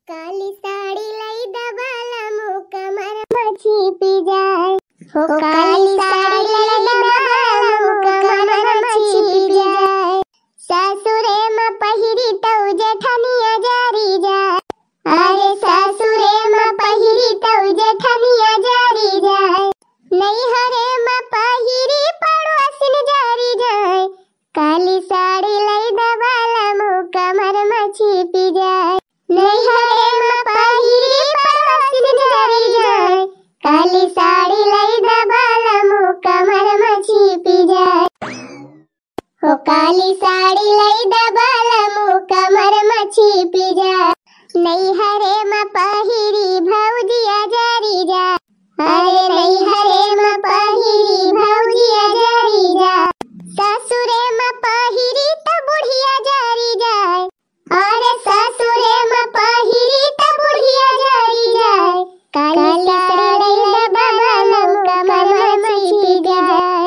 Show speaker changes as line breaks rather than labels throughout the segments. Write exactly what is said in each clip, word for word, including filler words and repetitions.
काली साड़ी लाई दबाला मुँह कमर मछी पी जाए हो काली साड़ी लाई दबाला मुँह कमर मछी पी जाए सासुरे में पहिरी तौ जेठनिया जारी जाए अरे सासुरे में पहिरी तौ जेठनिया जारी जाए नहीं हरे में पहिरी पड़ोसिन जारी जाए काली साड़ी लाई दबाला मुँह कमर मछी पी जाए नहीं हरे में पहिरी पड़ोसिन जारी जाए काली साड़ी लाई दबाला मुँह कमर मछी पी जाए हो काली साड़ी लाई दबाला मुँह कमर मछी पी जाए नहीं हरे में पहिरी भौजिया जारी जाए अरे नहीं हरे में पहिरी भौजिया जारी जाए ससुरे में पहिरी त बुढ़िया जारी जाए अरे ससुरे में पहिरी त बुढ़िया जारी जाए काली साड़ी दबाला मुँह कमर मछी पी जाए।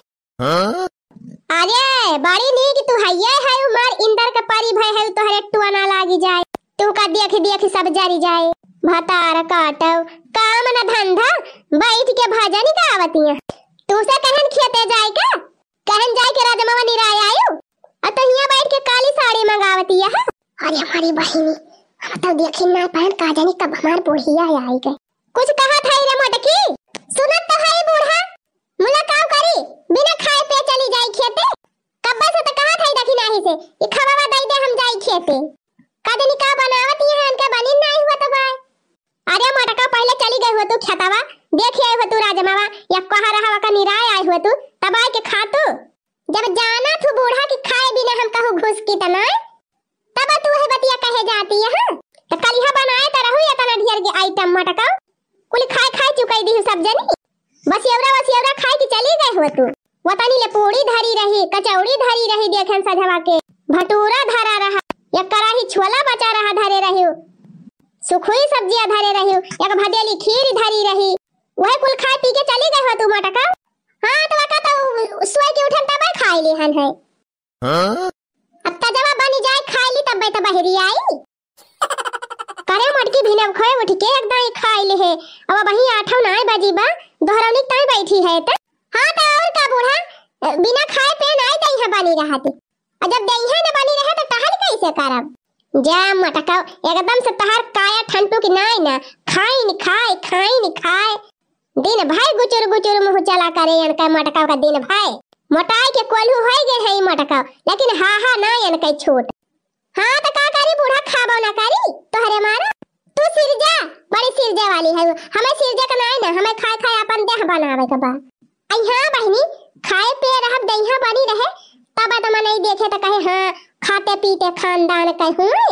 अरे बड़ी नी कि तू हइये है उमर इंदर के परी भय है तोहरे टुआ ना लागी जाए तू का देख देख सब जारी जाए भतार काटव काम न धंधा बैठ के भाजा नहीं कावतिया तू से कहन खेते जाए का कहन जाए के राजमावा निराय आयो अ तो हिया बैठ के काली साड़ी मंगावतिया है।
अरे हमारी बहिनी हम तो देखी ना पान का जानी कब हमार बुढ़िया आई गए
कुछ कहा था रे मोटकी सुनत तो है बूढ़ा मुला काम करी बिना खाए पे चली जाई खेते कब्बे से तो कहा था देखी नाही से ये खवावा दई दे हम जाई खेते कदनी का बनावत है इनका बनी नहीं हुआ तो भाई अरे मोटका पहले चली गई हो तू खेतावा देख आए हो तू राजमावा या कहा रहा का निराय आए हो तू तब आए के खा तू जब जाना तू बूढ़ा की खाए बिना हम कहू घुस की तना तब तू है बतिया कहे जाती है तो कलिया बनाए त रहू या तना ढेर के आइटम मोटका कुल खाए खाए चुकाई दी सब जनी बस एवरा बस एवरा खाए की चली गई हो तू वतनी ले पूड़ी धरी रही कचौड़ी धरी रही देखन सजवा के भटूरा धरा रहा या कराही छोला बचा रहा धरे रही सुखुई सब्जियां धरे रही एक भदेली खीर धरी रही वह कुल खाए पी के चली गई हो तू मोटका। हां तो का तो सोई के उठन तब खाई ली हन है अब त जब बनी जाए खाई ली तब त बहरी आई करे मटकी भिनव खोए उठ के एकदम खाई ले है अब वही आठौ नाय बजी बा दोहरानी तय बैठी है त हां त और का बूढ़ा बिना खाए पे नाय दई है बनी रहती और जब दई है न बनी रहे त तहल कैसे करब जा मटका एकदम से तहार काया ठंटू की नाय ना खाई न खाए खाई न खाए दिन भाई गुचुर गुचुर मुंह चला करे इनका मटका का दिन भाई मोटाई के कोल्हू होई गेल है मटका लेकिन हा हा ना इनका छोट हां त का करी बूढ़ा खाबो ना करी तोहरे मारा तू सिरजा बड़ी सिरजा वाली है हमें सिरजा का नाय ना हमें खाए खाए अपन देह बनावे के बा आई हां बहनी खाए पे रहब दहिया बनी रहे तब त मन नहीं देखे त कहे हां खाते पीते खानदान कह हुए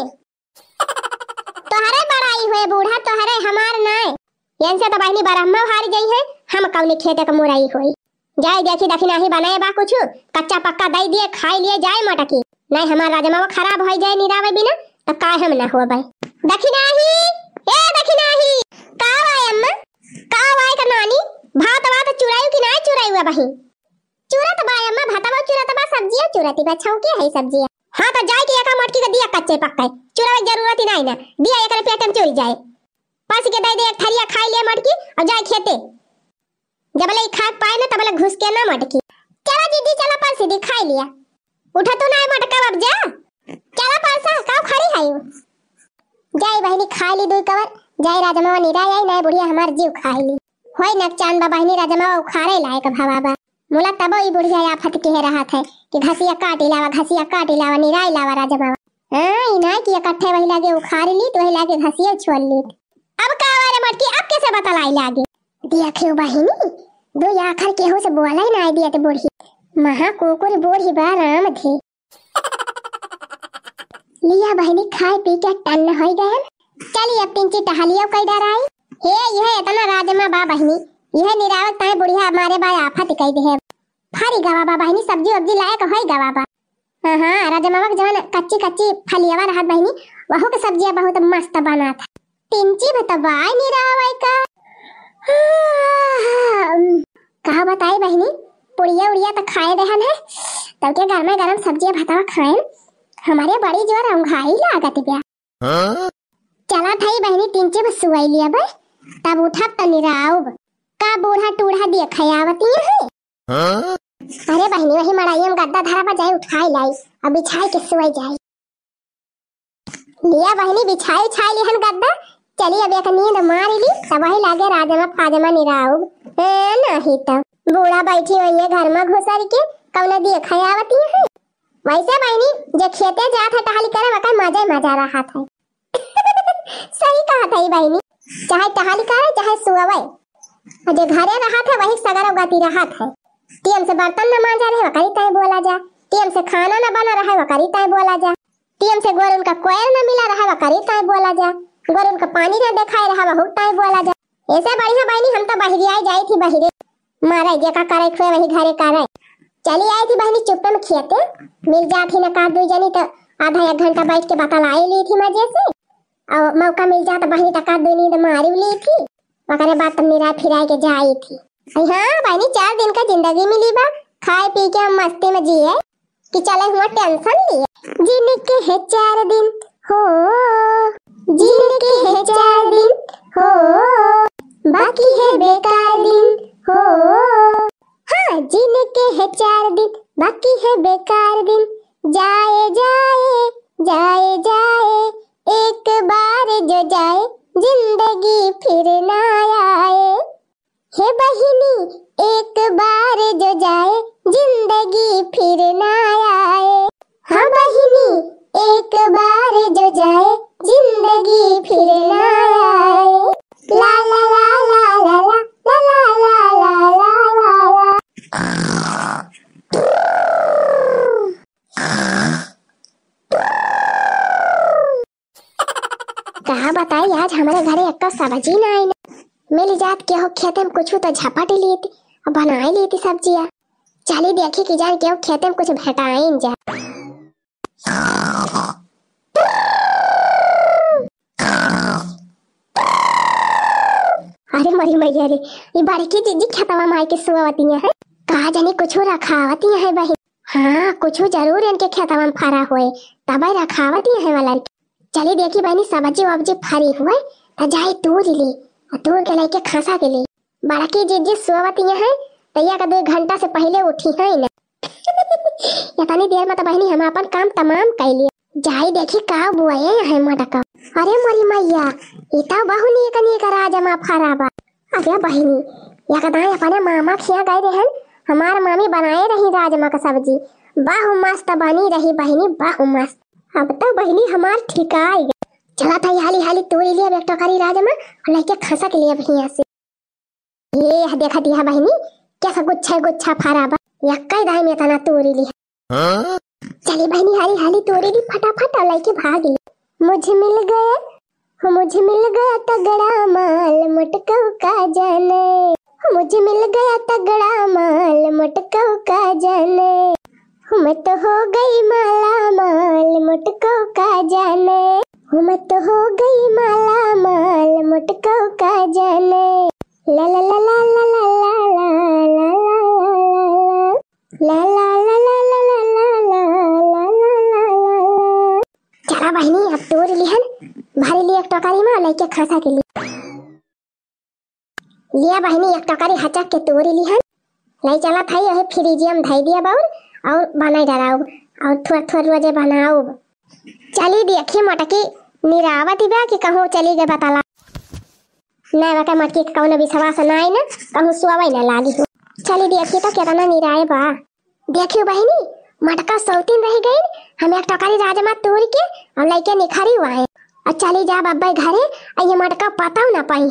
तोहरे बड़ाई हुए बूढ़ा तोहरे हमार नाय यन तो बहनी बरहमा हार गई है हम कौन खेते का मुराई होई जाए देखी देखी नहीं बनाए बा कुछ कच्चा पक्का दई दिए खाई लिए जाए मटकी नहीं हमार राजमावा खराब हो जाए निरावे बिना तो का हम ना हो भाई देखी नहीं ए देखी नहीं का आए अम्मा का आए का नानी भात भात चुराई की नहीं चुराई हुआ बही चुरा तो बाय अम्मा भातवा चुरा तो बा सब्जियां चुराती बा छौके है सब्जियां हां तो जाए के एका मटकी का दिया कच्चे पक्का चुरावे जरूरत ही नहीं ना दिया एकरे पेट में चुर जाए पास के दे दे एक थरिया खाई ले मटकी और जाए खेते जब ले खा पाए ना तब ले घुस के ना मटकी चला दीदी चला पर सीधी खाई लिया उठा तो ना मटका अब जा चला परसा काऊ खड़ी है जाए बहनी खा ली दुई कवर जाए राजमावा निराय आई ना बुढ़िया हमार जीव खाई ली होय न चांद बा बहनी राजमावा उखाड़े लायक भावाबा मुला तब ई बुढ़िया आफत के रहा था कि घसिया काट लावा घसिया काट लावा निराय लावा राजमावा हां इना की इकट्ठे वही लागे उखाड़ ली तो वही लागे घसिया छोड़ ली अब का वाले मटकी अब कैसे बतलाई लागे देखियो बहिनी दो आखर के हो से बोला ही ना दिया तो बूढ़ी महा कोकुर बूढ़ी बा राम थे लिया बहिनी खाए पी के टन हो गए चलिए अब पिंची टहलियो कई डर आई हे यह इतना राजमा बा बहिनी यह निरावत ताए बुढ़िया हमारे बा आफत कई दे है फारी गवा बा बहिनी सब्जी वब्जी लायक होई गवा बा हां हां राजमावा जवन कच्ची कच्ची फलियावा रहत बहिनी वहु के सब्जियां बहुत मस्त बना था पिंची बतवाई निरावई का कहा बताई बहनी पुड़िया उड़िया तो खाए रहन है तब के घर में गरम सब्जियां भतावा खाए हमारे बड़ी जोर अंघाई लागत बिया चला था बहनी तीन चे बस सुवाई लिया बे तब उठा तनिराव का बूढ़ा टूढ़ा दिया खयावती है। अरे बहनी वही मड़ाई हम गद्दा धरा पर जाए उठाई लाई अब बिछाई के सुवाई जाए लिया बहनी बिछाई छाई लिहन गद्दा चली अब एक नींद मार ली तब वही लागे राजमा फाजमा निराव नहीं तो बूढ़ा बैठी हुई है घर में घुसर के कौन दिए खयावती है। वैसे बहनी जो खेते जात है टहली करे वका मजा मजा रहा था सही कहा था बहनी चाहे टहली करे चाहे सुअवे जो घरे रहा था वही सगर उगाती रहा था टीएम से बर्तन न मांजा रहे वकरी तय बोला जा टीएम से खाना न बना रहा वकरी तय बोला जा टीएम से गोर उनका कोयल न मिला रहा वकरी तय बोला जा गोर उनका पानी न दिखाई रहा बहुत तय बोला जा ऐसे बढ़िया बहनी हम तो बहरी आई जाई थी बहरे मारे जे का करे खुए वही घरे करे चली आई थी बहनी चुप्पे में खेते मिल जाती न का दू जनी तो आधा एक घंटा बैठ के बतलाई ली थी मजे से और मौका मिल जाता बहनी टका दो नींद मारी ली थी वकरे बाद तो मेरा फिराई के जाई थी। हाँ बहनी चार दिन का जिंदगी मिली बा खाए पी के हम मस्ती में जिए कि चले हुआ टेंशन लिए जीने के है चार दिन हो जीने के है चार दिन हो बाकी है बेकार दिन हो हाँ जीने के है चार दिन बाकी है बेकार दिन जाए जाए जाए जाए एक बार जो जाए जिंदगी फिर ना आए हे बहिनी एक बार जो जाए जिंदगी फिर ना आए हाँ बहिनी एक बार जो जाए जिंदगी फिर ना आए ला ला ला ला ला ला ला ला ला ला ला कहा बताई आज हमारे घरे एक तो सब्जी ना आई मिल जात के हो खेते में कुछ तो झपट ली थी और बनाई ली थी सब्जियां चली देखी कि जान के हो खेते में कुछ भेटाइन जा अरे मरी मैया रे ये बड़की जीजी खेतवा माई के सुवती है कहा जाने कुछ रखावती है बहन हाँ कुछ जरूर इनके खेतवा में फरा हुए तब रखावती है वाला चली देखी बहनी सब्जी वब्जी फरी हुए तो जाए तोड़ ली तोड़ के लेके खासा के लिए बड़की जीजी सुवती है तैया का दो घंटा से पहले उठी है ना इतनी देर में तो बहनी हम अपन काम तमाम कर लिए जाई देखी का बुआए है मटका अरे मरी मैया इता बहु नी कनी का राजमा फराबा अरे बहनी या का दाई अपने मामा खिया गए रहन हमार मामी बनाए रही राजमा का सब्जी बाहु मस्त बनी रही बहनी बाहु मस्त अब तो बहनी हमार ठिकाई चला था हाली हाली तोड़ी लिया एक टोकरी राजमा और लेके खसा के लिए भैया से ये देखा दिया बहनी कैसा गुच्छा गुच्छा फराबा यक्का दाई में तना तोड़ी लिया चली बहनी हाली हाली तोड़ी ली फटाफट और लेके भाग ली मुझे मिल गया हो मुझे मिल गया तगड़ा माल मटका का जाने मुझे मिल गया तगड़ा माल मटका का जाने मैं तो हो गई माला माल मटका का जाने मैं तो हो गई माला माल मटका का जाने ला ला ला ला ला ला ला ला ला ला ला ला ला चला बहनी अब तोड़ लिहन भारी लिए एक टोकरी में लेके खसा के लिए लिया बहनी एक टोकरी हचक के तोड़ लिहन ले चला था ये फ्रिजियम धाई दिया बाउल और बनाई डराओ और थोड़ा थोड़ा रोजे बनाओ चली देखी मटकी निरावती बा कि कहूँ चली गए बताला ना बका मटकी के कौन विश्वास ना आई ना कहूँ सुआवई ना लागी हो चली देखी तो कितना निराए बा देखियो बहनी मटका सौतीन रह गई हम एक टोकरी राजमा तोड़ के और लेके निखरी हुआ है और चली जा बब्बा घरे और ये मटका पता ना पाई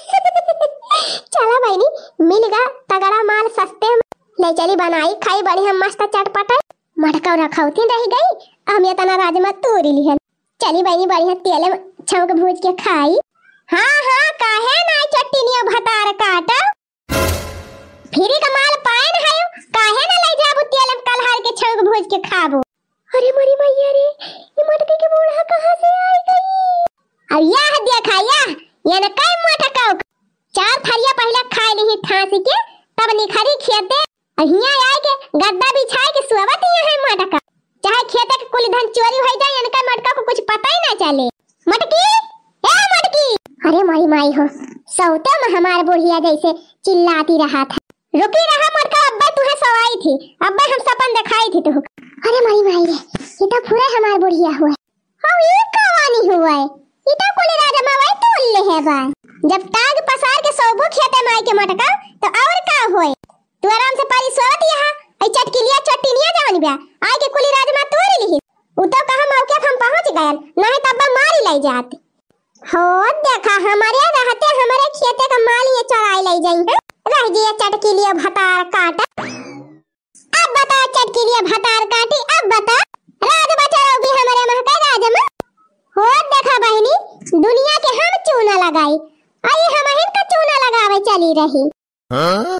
चला बहनी मिल गया तगड़ा माल सस्ते में ले चली बनाई खाई बड़ी हम मस्त चटपटा मटका रखौती रह गई हम ये तना राजमा तोड़ी ली है चली बहनी बढ़िया तेल में छौंक भूज के खाई हाँ हाँ काहे ना चटनिया भतार काटा फिर का माल पाए ना है काहे ना ले जाबू तेल में कलहार के छौंक भूज के खाबो अरे मरी मैया रे ये मटके के बूढ़ा कहां से आई गई अब यह देखा या ये न कई मटका चार थरिया पहले खाई ली ठासी के तब निखरी खेते अहिया आए के गद्दा बिछाए के सुवती है मटका चाहे खेते के कुल धन चोरी हो जाए इनका मटका को कुछ पता ही ना चले मटकी ए
अरे माई माई हो, सौते में हमार बुढ़िया जैसे चिल्लाती रहा था।
रुकी रहा मोटका, अब्बा तुहे सवाई थी, अब्बा हम सपन दिखाई थी तुह।
अरे माई माई रे, ये तो पूरा हमार बुढ़िया हुआ।
हाँ ये कहानी हुआ है, ये तो कोली राजा मावाई तोल ले है बा। जब ताग पसार के सोबो खेते माई के मोटका तो और का होए। तू आराम से पारी सोत यहाँ, आई चटकिलिया चट्टिनिया जावन बिया, आई के कोली राजा मा तोड़ ली। उ तो कहा मौके हम पहुंच गए, नहीं तब मारी लाई जात। हो देखा हमारे रहते हमारे खेते का माल ये चराई लाई जाई है। रह गया चटकिलिया भतार काटा। अब बता चटकिलिया भतार काटी, अब बता राज बचाओ भी हमारे महका राज में। हो देखा बहनी, दुनिया के हम चूना लगाई, आई हम हिन का चूना लगावे चली रही। हाँ?